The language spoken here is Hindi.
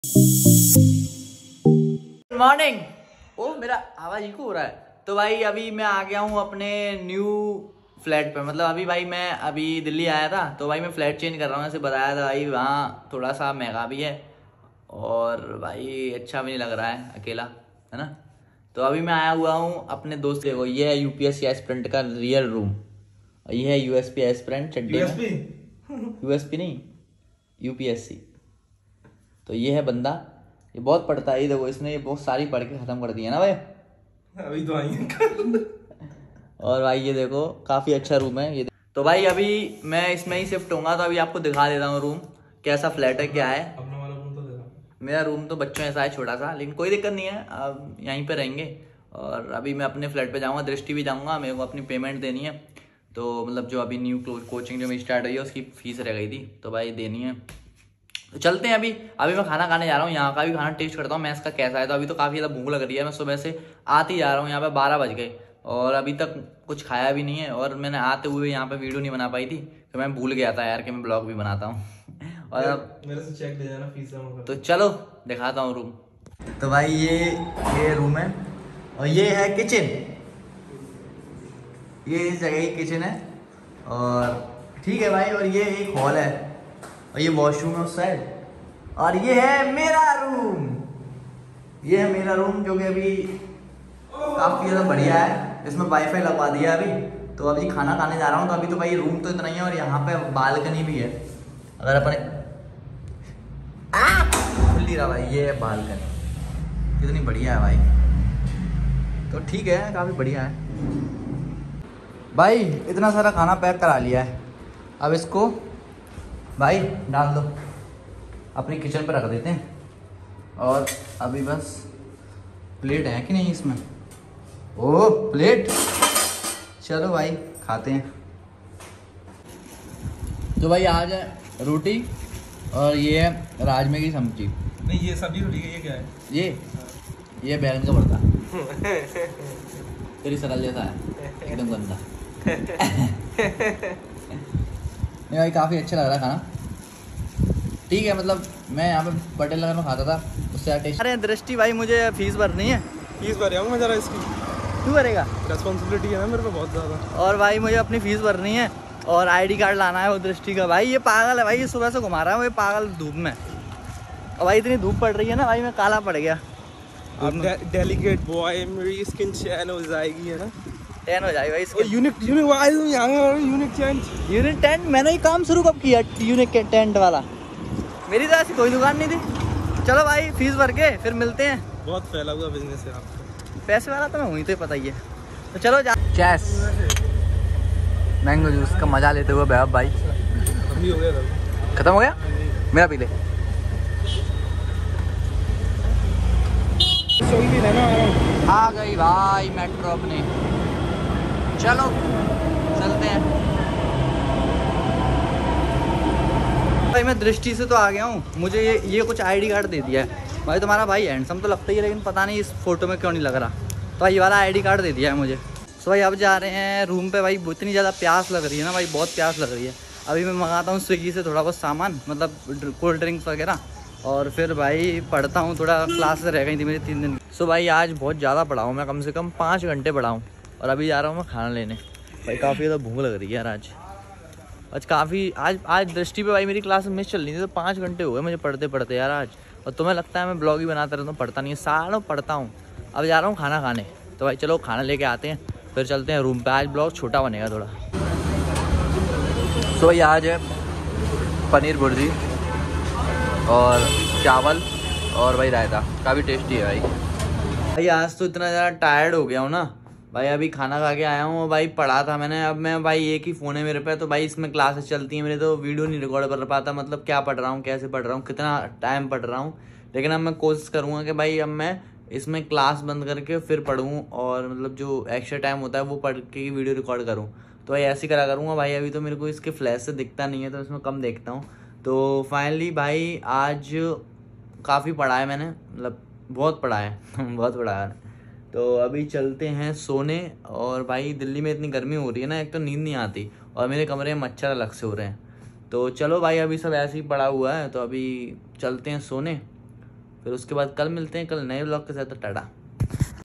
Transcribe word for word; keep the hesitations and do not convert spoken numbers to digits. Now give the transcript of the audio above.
Good morning. ओ मेरा आवाज इको हो रहा है। तो भाई अभी मैं आ गया हूँ अपने न्यू फ्लैट पे। मतलब अभी भाई मैं अभी दिल्ली आया था तो भाई मैं फ्लैट चेंज कर रहा हूँ। ऐसे बताया था भाई वहाँ थोड़ा सा महंगा भी है और भाई अच्छा भी नहीं लग रहा है अकेला, है ना। तो अभी मैं आया हुआ हूँ अपने दोस्त के। ये है यूपीएससी एस्पिरेंट का रियल रूम। ये है यूएसपी एस्पिरेंट चड्डी में। यूएसपी नहीं, यूपीएससी। तो ये है बंदा, ये बहुत पढ़ता है। ये देखो इसने ये बहुत सारी पढ़ के खत्म कर दी है ना भाई। अभी तो आई और भाई ये देखो काफी अच्छा रूम है ये। तो भाई अभी मैं इसमें ही शिफ्ट होऊंगा तो अभी आपको दिखा देता हूँ रूम कैसा फ्लैट है, क्या है। अपना वाला रूम तो देखा। मेरा रूम तो बच्चों ऐसा है छोटा सा, लेकिन कोई दिक्कत नहीं है, अब यहीं पे रहेंगे। और अभी मैं अपने फ्लैट पे जाऊँगा, दृष्टि भी जाऊँगा। मेरे को अपनी पेमेंट देनी है, तो मतलब जो अभी न्यू कोचिंग जो मेरी स्टार्ट हुई है उसकी फीस रह गई थी तो भाई देनी है। तो चलते हैं अभी। अभी मैं खाना खाने जा रहा हूँ, यहाँ का भी खाना टेस्ट करता हूँ मैं इसका कैसा है। तो अभी तो काफ़ी ज़्यादा भूख लग रही है, मैं सुबह से आते ही जा रहा हूँ। यहाँ पे बारह बज गए और अभी तक कुछ खाया भी नहीं है। और मैंने आते हुए यहाँ पे वीडियो नहीं बना पाई थी तो मैं भूल गया था यार कि मैं ब्लॉग भी बनाता हूँ और अब मेरे से चेक ले जाना फीस जमा। तो चलो दिखाता हूँ रूम। तो भाई ये ये रूम है और ये है किचन। ये इस जगह की किचन है और ठीक है भाई। और ये एक हॉल है और ये वॉशरूम है उस साइड। और ये है मेरा रूम। ये है मेरा रूम जो कि अभी काफ़ी ज़्यादा बढ़िया है। इसमें वाईफाई लगवा दिया अभी। तो अभी खाना खाने जा रहा हूँ तो अभी तो भाई रूम तो इतना ही है और यहाँ पे बालकनी भी है। अगर अपने खुल नहीं रहा भाई, ये है बालकनी, कितनी बढ़िया है भाई। तो ठीक है काफ़ी बढ़िया है भाई। इतना सारा खाना पैक करा लिया है, अब इसको भाई डाल दो, अपनी किचन पर रख देते हैं। और अभी बस प्लेट है कि नहीं इसमें? ओह प्लेट, चलो भाई खाते हैं। तो भाई आज है रोटी और ये है राजमे की सब्जी। नहीं ये सब्जी तो ठीक है, ये क्या है? ये ये बैगन का भरता तेरी शकल जैसा है, एकदम गंदा नहीं भाई काफ़ी अच्छा लग रहा है खाना, ठीक है। मतलब मैं यहाँ पे पटेल नगर में खाता था उससे टेस्ट। अरे दृष्टि भाई मुझे फीस भरनी है। फीस भर आऊँगा मैं ज़रा इसकी। क्यों भरेगा? रिस्पॉन्सिबिलिटी है ना मेरे पे बहुत ज़्यादा। और भाई मुझे अपनी फीस भरनी है और आईडी कार्ड लाना है वो दृष्टि का। भाई ये पागल है भाई, ये सुबह से घुमा रहा है वो, ये पागल धूप में। और भाई इतनी धूप पड़ रही है ना भाई, मैं काला पड़ गया। अब डेलिकेट बॉय, मेरी स्किन टैन हो जाएगी, है ना? टैन हो जाएगी भाई इसके। यूनिक यूनिक वाइज यहाँ यूनिक टेंट यूनिक टेंट मैंने ही काम शुरू कब किया यूनिक टेंट वाला? मेरी तरह से कोई दुकान नहीं थी। चलो भाई फीस भर के फिर मिलते हैं। बहुत फैला हुआ बिजनेस है आपका। पैसे वाला तो मैं हुई तो पता ही है। तो चलो जा। चैस मैंगो जूस का मजा लेते हुए बैब भाई। हो गया था, खत्म हो गया, मेरा पी ले। आ गई भाई मेट्रो अपनी, चलो चलते हैं भाई। मैं दृष्टि से तो आ गया हूँ, मुझे ये ये कुछ आईडी कार्ड दे दिया है भाई। तुम्हारा भाई हैंडसम तो लगता ही है लेकिन पता नहीं इस फोटो में क्यों नहीं लग रहा। तो ये वाला आईडी कार्ड दे दिया है मुझे। तो भाई अब जा रहे हैं रूम पे। भाई इतनी ज़्यादा प्यास लग रही है ना भाई, बहुत प्यास लग रही है। अभी मैं मंगाता हूँ स्विगी से थोड़ा बहुत सामान, मतलब कोल्ड ड्रिंक्स वगैरह, और फिर भाई पढ़ता हूँ थोड़ा। क्लास रह गई थी मेरी तीन दिन। सो भाई आज बहुत ज़्यादा पढ़ा हूँ मैं, कम से कम पाँच घंटे पढ़ा हूँ। और अभी जा रहा हूँ मैं खाना लेने। भाई काफ़ी ज़्यादा भूख लग रही है यार आज। आज काफ़ी आज आज दृष्टि पे भाई मेरी क्लास मिस चल रही थी तो पाँच घंटे हो गए मुझे पढ़ते पढ़ते यार आज। और तुम्हें लगता है मैं ब्लॉग ही बनाता रहता हूँ, पढ़ता नहीं है, सालों पढ़ता हूँ। अब जा रहा हूँ खाना खाने। तो भाई चलो खाना लेके आते हैं फिर चलते हैं रूम पे। आज ब्लॉग छोटा बनेगा थोड़ा। तो भाई आज है पनीर भुर्जी और चावल और भाई रायता, काफ़ी टेस्टी है भाई। भाई आज तो इतना ज़्यादा टायर्ड हो गया हूँ ना भाई। अभी खाना खा के आया हूँ भाई, पढ़ा था मैंने। अब मैं भाई एक ही फ़ोन है मेरे पे तो भाई इसमें क्लासेस चलती हैं मेरे, तो वीडियो नहीं रिकॉर्ड कर पाता। मतलब क्या पढ़ रहा हूँ, कैसे पढ़ रहा हूँ, कितना टाइम पढ़ रहा हूँ। लेकिन अब मैं कोशिश करूँगा कि भाई अब मैं इसमें क्लास बंद करके फिर पढ़ूँ और मतलब जो एक्स्ट्रा टाइम होता है वो पढ़ के वीडियो रिकॉर्ड करूँ। तो भाई ऐसे करा करूँगा भाई। अभी तो मेरे को इसके फ्लैश से दिखता नहीं है तो इसमें कम देखता हूँ। तो फाइनली भाई आज काफ़ी पढ़ा है मैंने, मतलब बहुत पढ़ा है बहुत पढ़ा है। तो अभी चलते हैं सोने। और भाई दिल्ली में इतनी गर्मी हो रही है ना, एक तो नींद नहीं आती और मेरे कमरे में मच्छर अलग से हो रहे हैं। तो चलो भाई अभी सब ऐसे ही पड़ा हुआ है तो अभी चलते हैं सोने। फिर उसके बाद कल मिलते हैं, कल नए ब्लॉग के साथ। टाटा।